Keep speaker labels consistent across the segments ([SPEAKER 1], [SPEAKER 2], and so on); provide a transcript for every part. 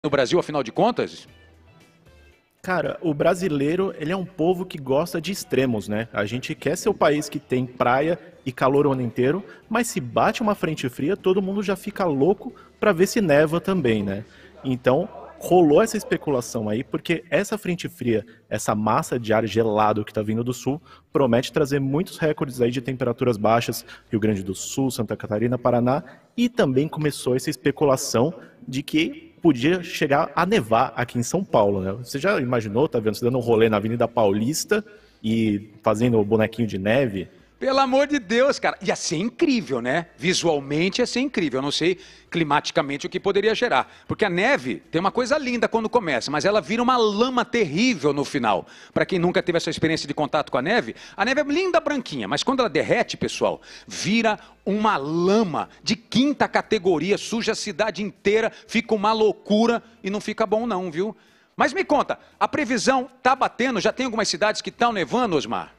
[SPEAKER 1] no Brasil, afinal de contas?
[SPEAKER 2] Cara, o brasileiro, ele é um povo que gosta de extremos, né? A gente quer ser o país que tem praia e calor o ano inteiro, mas se bate uma frente fria, todo mundo já fica louco pra ver se neva também, né? Então, rolou essa especulação aí, porque essa frente fria, essa massa de ar gelado que tá vindo do sul, promete trazer muitos recordes aí de temperaturas baixas, Rio Grande do Sul, Santa Catarina, Paraná, e também começou essa especulação de que podia chegar a nevar aqui em São Paulo, né? Você já imaginou, tá vendo, você dando um rolê na Avenida Paulista e fazendo o bonequinho de neve?
[SPEAKER 1] Pelo amor de Deus, cara. Ia ser incrível, né? Visualmente ia ser incrível. Eu não sei climaticamente o que poderia gerar. Porque a neve tem uma coisa linda quando começa, mas ela vira uma lama terrível no final. Para quem nunca teve essa experiência de contato com a neve é linda branquinha, mas quando ela derrete, pessoal, vira uma lama de quinta categoria, suja a cidade inteira, fica uma loucura e não fica bom não, viu? Mas me conta, a previsão tá batendo? Já tem algumas cidades que estão nevando, Osmar?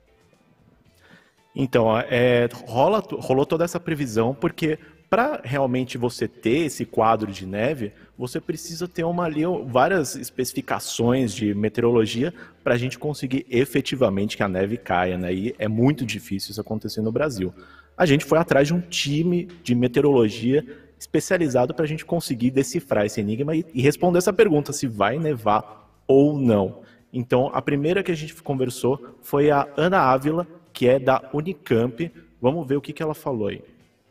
[SPEAKER 2] Então, rolou toda essa previsão, porque para realmente você ter esse quadro de neve, você precisa ter várias especificações de meteorologia para a gente conseguir efetivamente que a neve caia, né? E é muito difícil isso acontecer no Brasil. A gente foi atrás de um time de meteorologia especializado para a gente conseguir decifrar esse enigma e responder essa pergunta, se vai nevar ou não. Então, a primeira que a gente conversou foi a Ana Ávila, que é da Unicamp. Vamos ver o que ela falou aí.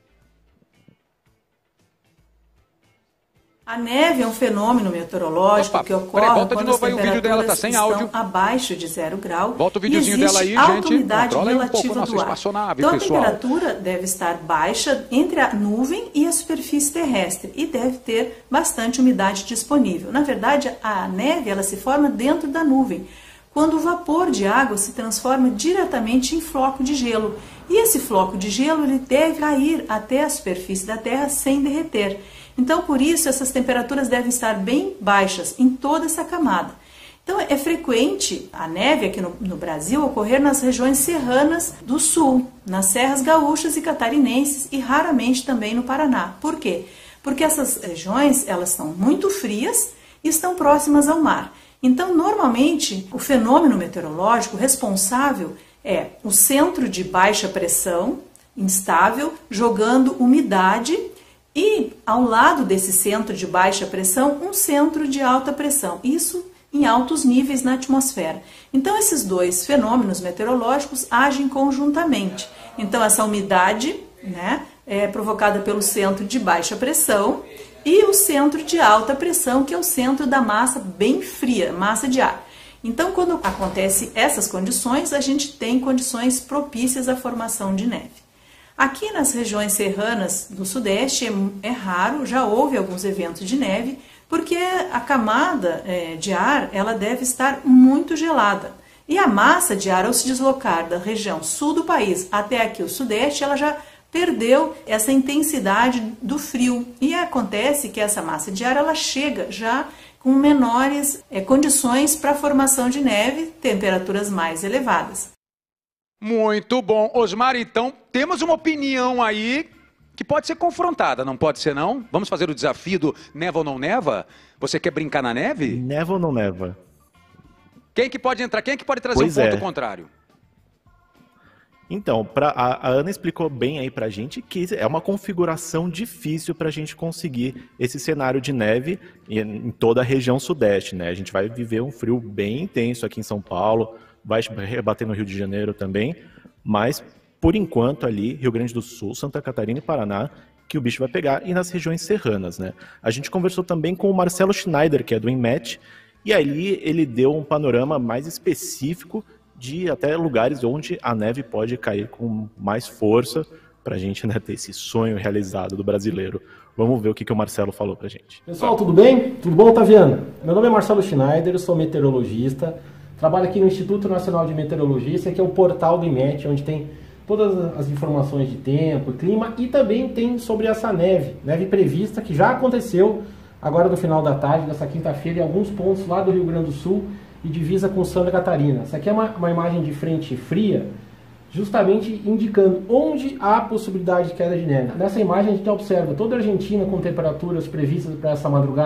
[SPEAKER 3] A neve é um fenômeno meteorológico que ocorre quando as temperaturas estão abaixo de 0 grau e existe alta umidade relativa do ar. Então a temperatura deve estar baixa entre a nuvem e a superfície terrestre e deve ter bastante umidade disponível. Na verdade, a neve ela se forma dentro da nuvem, quando o vapor de água se transforma diretamente em floco de gelo. E esse floco de gelo ele deve cair até a superfície da Terra sem derreter. Então, por isso, essas temperaturas devem estar bem baixas em toda essa camada. Então, é frequente a neve aqui no Brasil ocorrer nas regiões serranas do sul, nas serras gaúchas e catarinenses e raramente também no Paraná. Por quê? Porque essas regiões elas estão muito frias e estão próximas ao mar. Então, normalmente, o fenômeno meteorológico responsável é o centro de baixa pressão, instável, jogando umidade e, ao lado desse centro de baixa pressão, um centro de alta pressão. Isso em altos níveis na atmosfera. Então, esses dois fenômenos meteorológicos agem conjuntamente. Então, essa umidade, né, é provocada pelo centro de baixa pressão e o centro de alta pressão, que é o centro da massa bem fria, massa de ar. Então, quando acontecem essas condições, a gente tem condições propícias à formação de neve. Aqui nas regiões serranas do Sudeste é raro, já houve alguns eventos de neve, porque a camada de ar ela deve estar muito gelada. E a massa de ar, ao se deslocar da região sul do país até aqui o Sudeste, ela já perdeu essa intensidade do frio. E acontece que essa massa de ar ela chega já com menores condições para a formação de neve, temperaturas mais elevadas.
[SPEAKER 1] Muito bom. Osmar, então, temos uma opinião aí que pode ser confrontada, não pode ser não? Vamos fazer o desafio do neva ou não neva? Você quer brincar na neve?
[SPEAKER 2] Neva ou não neva?
[SPEAKER 1] Quem que pode entrar? Quem é que pode trazer um ponto contrário?
[SPEAKER 2] Então, a Ana explicou bem aí pra gente que é uma configuração difícil pra gente conseguir esse cenário de neve em toda a região sudeste, né? A gente vai viver um frio bem intenso aqui em São Paulo, vai bater no Rio de Janeiro também, mas por enquanto ali, Rio Grande do Sul, Santa Catarina e Paraná, que o bicho vai pegar, e nas regiões serranas, né? A gente conversou também com o Marcelo Schneider, que é do INMET, e ali ele deu um panorama mais específico de até lugares onde a neve pode cair com mais força pra gente, né, ter esse sonho realizado do brasileiro. Vamos ver o que o Marcelo falou pra gente.
[SPEAKER 4] Pessoal, tudo bem? Tudo bom, Otaviano? Meu nome é Marcelo Schneider, eu sou meteorologista, trabalho aqui no Instituto Nacional de Meteorologia, esse aqui é o portal do INMET, onde tem todas as informações de tempo, clima e também tem sobre essa neve prevista que já aconteceu agora no final da tarde dessa quinta-feira em alguns pontos lá do Rio Grande do Sul e divisa com Santa Catarina. Essa aqui é uma imagem de frente fria, justamente indicando onde há possibilidade de queda de neve. Nessa imagem a gente observa toda a Argentina com temperaturas previstas para essa madrugada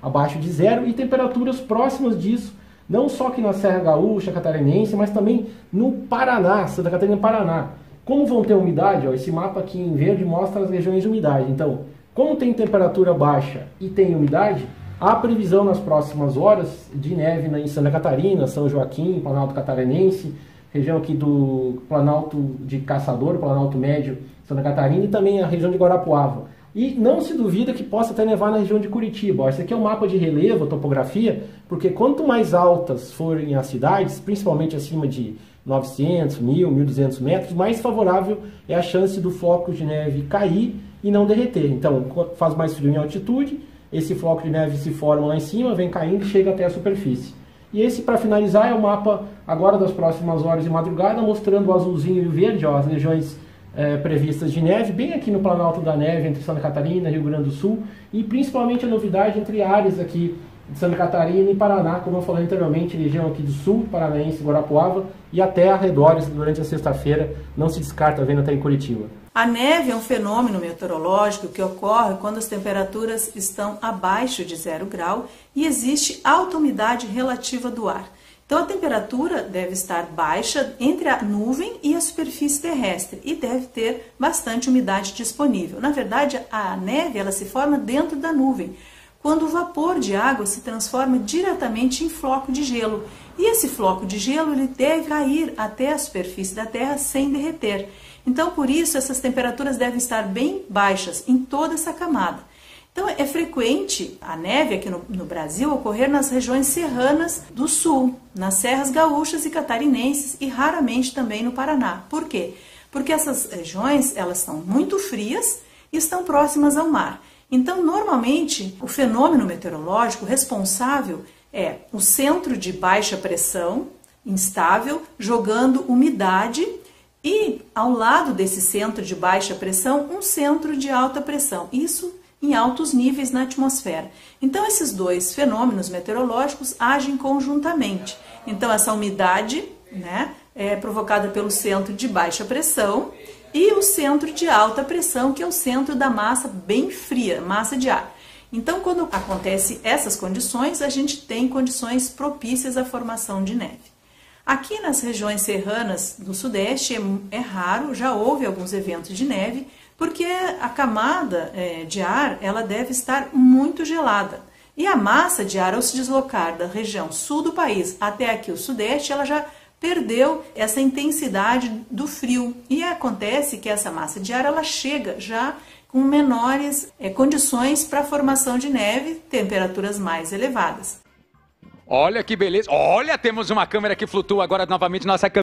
[SPEAKER 4] abaixo de zero e temperaturas próximas disso, não só aqui na Serra Gaúcha, Catarinense, mas também no Paraná, Santa Catarina e Paraná. Como vão ter umidade, ó, esse mapa aqui em verde mostra as regiões de umidade. Então, como tem temperatura baixa e tem umidade, há previsão nas próximas horas de neve em Santa Catarina, São Joaquim, Planalto Catarinense, região aqui do Planalto de Caçador, Planalto Médio, Santa Catarina e também a região de Guarapuava. E não se duvida que possa até nevar na região de Curitiba. Esse aqui é um mapa de relevo, topografia, porque quanto mais altas forem as cidades, principalmente acima de 900, 1.000, 1.200 metros, mais favorável é a chance do floco de neve cair e não derreter. Então, faz mais frio em altitude, esse floco de neve se forma lá em cima, vem caindo e chega até a superfície. E esse, para finalizar, é o mapa agora das próximas horas de madrugada, mostrando o azulzinho e o verde, ó, as regiões previstas de neve, bem aqui no Planalto da Neve, entre Santa Catarina e Rio Grande do Sul, e principalmente a novidade entre áreas aqui de Santa Catarina e Paraná, como eu falei anteriormente, região aqui do sul, Paranaense, Guarapuava, e até arredores durante a sexta-feira, não se descarta vendo até em Curitiba.
[SPEAKER 3] A neve é um fenômeno meteorológico que ocorre quando as temperaturas estão abaixo de 0 grau e existe alta umidade relativa do ar. Então a temperatura deve estar baixa entre a nuvem e a superfície terrestre e deve ter bastante umidade disponível. Na verdade, a neve ela se forma dentro da nuvem, quando o vapor de água se transforma diretamente em floco de gelo. E esse floco de gelo ele deve cair até a superfície da Terra sem derreter. Então, por isso, essas temperaturas devem estar bem baixas em toda essa camada. Então, é frequente a neve aqui no Brasil ocorrer nas regiões serranas do sul, nas serras gaúchas e catarinenses e raramente também no Paraná. Por quê? Porque essas regiões elas são muito frias e estão próximas ao mar. Então, normalmente, o fenômeno meteorológico responsável é o centro de baixa pressão instável jogando umidade e, ao lado desse centro de baixa pressão, um centro de alta pressão. Isso em altos níveis na atmosfera. Então, esses dois fenômenos meteorológicos agem conjuntamente. Então, essa umidade, né, é provocada pelo centro de baixa pressão e o centro de alta pressão, que é o centro da massa bem fria, massa de ar. Então, quando acontecem essas condições, a gente tem condições propícias à formação de neve. Aqui nas regiões serranas do Sudeste é raro, já houve alguns eventos de neve, porque a camada de ar ela deve estar muito gelada. E a massa de ar, ao se deslocar da região sul do país até aqui o Sudeste, ela já perdeu essa intensidade do frio. E acontece que essa massa de ar ela chega já com menores condições para a formação de neve, temperaturas mais elevadas.
[SPEAKER 1] Olha que beleza. Olha, temos uma câmera que flutua agora novamente, nossa câmera.